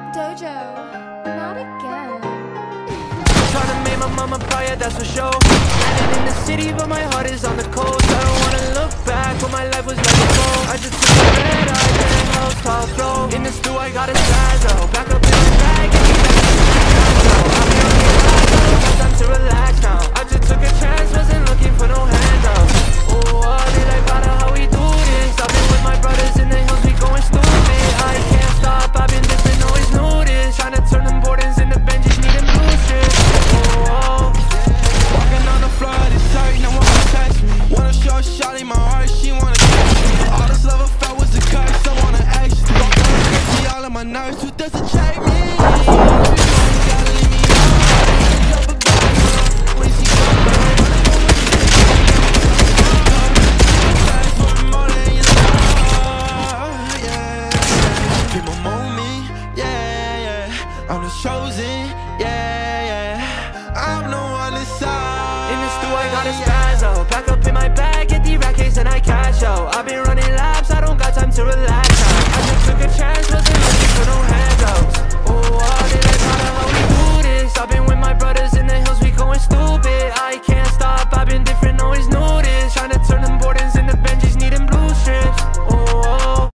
Dojo, not again. Trying to make my mama proud, yeah, that's for sure. Landing in the city, but my heart is on the coast. I don't wanna look back, but my life was like before. I just took a red eye, then house tall throw. In the stew, I got a spazzo. Back up in my bag, and keep back to the time to relax now. I just took a chance, wasn't looking for no handouts. Oh, they like Prada, how we do this. I've been with my brothers in the hills, we going stupid. I can't stop, I've been different, always knew this. Trying to turn them Bordens into Benjis, needing blue shit. Walking on the floor of this shirt, no one can touch me. Wanna show shawty my heart, she wanna touch me. All this love I felt was a curse, I wanna action. Don't go crazy, all of my nerves, who does it check me? Gotta leave me alone, drop a bag, when she come back. For more than you know, yeah. People mold me, yeah, yeah. I'm the chosen, yeah, yeah. I'm the one inside. In the stew, I got a spazzo. Back up in my bag, get the rackets and I cash out.